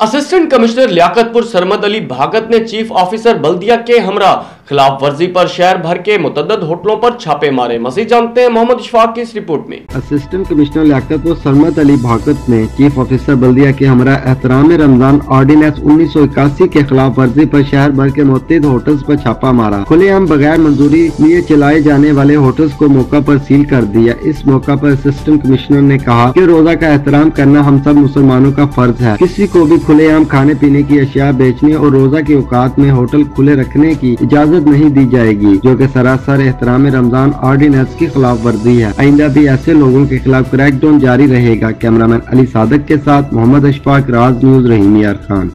Assistant commissioner Liaquatpur Sarmad Ali Bhagat ने chief officer बल्दिया के हमरा खिलाफ वर्जी पर शहर भर के मुतअद्दिद होटलों पर छापे मारे। मज़ीद जानते हैं मोहम्मद इशफाक की इस रिपोर्ट में। असिस्टेंट कमिश्नर लियाकतपुर सरमद अली भागत ने चीफ ऑफिसर बल्दिया के हमरा एहतराम रमजान ऑर्डिनेंस 1981 के खिलाफ वर्जी पर शहर भर के मुतअद्दिद होटल्स पर छापा मारा। खुलेआम बगैर मंजूरी लिए चलाए जाने वाले होटल्स को मौका पर सील कर दिया। इस मौका पर असिस्टेंट कमिश्नर ने कहा कि रोजा का एहतराम करना हम सब मुसलमानों का फर्ज है। किसी को भी खुलेआम खाने पीने की अशिया बेचने और रोजा के औकात में होटल खुले रखने की इजाजत नहीं दी जाएगी, जो कि सरासर एहतराम रमजान ऑर्डिनेंस की खिलाफ वर्जी है। आइंदा भी ऐसे लोगों के खिलाफ क्रैकडाउन जारी रहेगा। कैमरामैन अली सादक के साथ मोहम्मद इशफाक, राज न्यूज, रहीम यार खान।